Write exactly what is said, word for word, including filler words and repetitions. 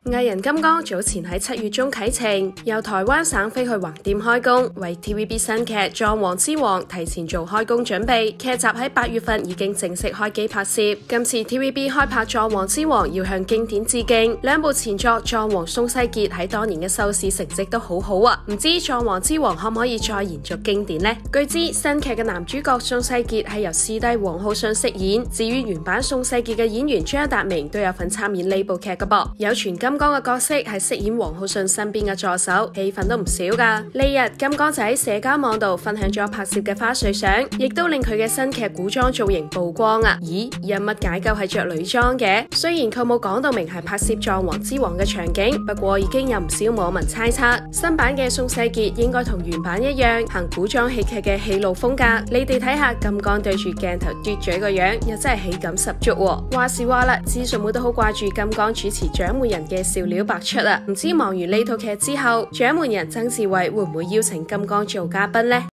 藝人金剛早前喺七月中啟程，由台灣省飛去橫店開工，為 T V B 新劇《狀王之王》提前做開工準備。劇集喺八月份已經正式開機拍攝。今次 T V B 開拍《狀王之王》要向經典致敬，兩部前作《狀王》宋世傑喺當年嘅收視成績都好好啊，唔知《狀王之王》可唔可以再延續經典呢？據知新劇嘅男主角宋世傑係由師弟王浩信飾演，至於原版宋世傑嘅演員張達明都有份參演呢部劇嘅噃。有傳金剛嘅角色係飾演王浩信身邊嘅助手，戲份都唔少噶。呢日金剛就喺社交網度分享咗拍攝嘅花絮相，亦都令佢嘅新劇古裝造型曝光啊！咦，人物解構係着女裝嘅，雖然佢冇講到明係拍攝《狀王之王》嘅場景，不過已經有唔少網民猜測，新版嘅宋世傑應該同原版一樣行古裝戲劇嘅戲路風格。你哋睇下金剛對住鏡頭嘟嘴個樣，又真係喜感十足喎。話時話啦，資訊妹都好掛住金剛主持《獎門人》嘅笑料百出啊！唔知忙完呢套劇之後，獎門人曾志偉會唔會邀請金剛做嘉賓呢？